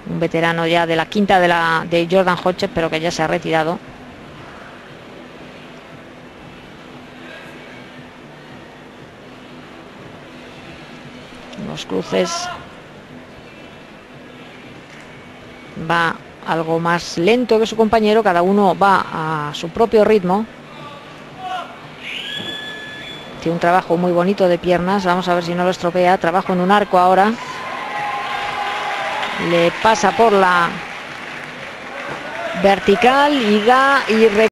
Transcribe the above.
un veterano ya de la quinta de Jordan Hodges, pero que ya se ha retirado. Los cruces va algo más lento que su compañero, cada uno va a su propio ritmo. Tiene un trabajo muy bonito de piernas, vamos a ver si no lo estropea. Trabajo en un arco ahora, le pasa por la vertical y da y